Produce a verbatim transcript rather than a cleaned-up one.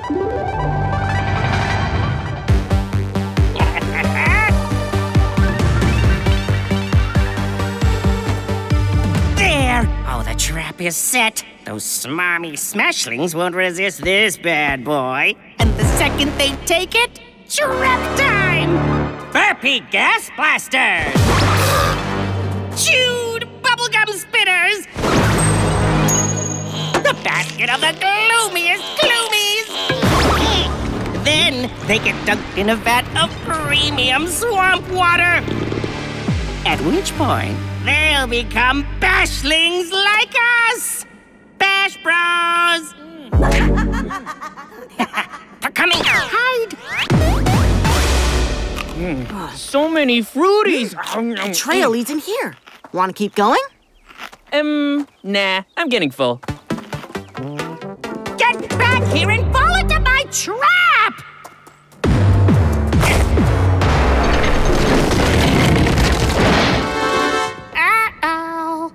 There! Oh, the trap is set. Those smarmy Smashlings won't resist this bad boy. And the second they take it, trap time! Burpee gas blasters! Chewed bubblegum spitters! The basket of the gloomiest gloomies! Then they get dunked in a vat of premium swamp water. At which point, they'll become bashlings like us! Bash Bros! They're coming! Hide! Mm, so many fruities! The trail leads in here. Want to keep going? Um, nah, I'm getting full. Get back here and fall into my trap! Uh-oh.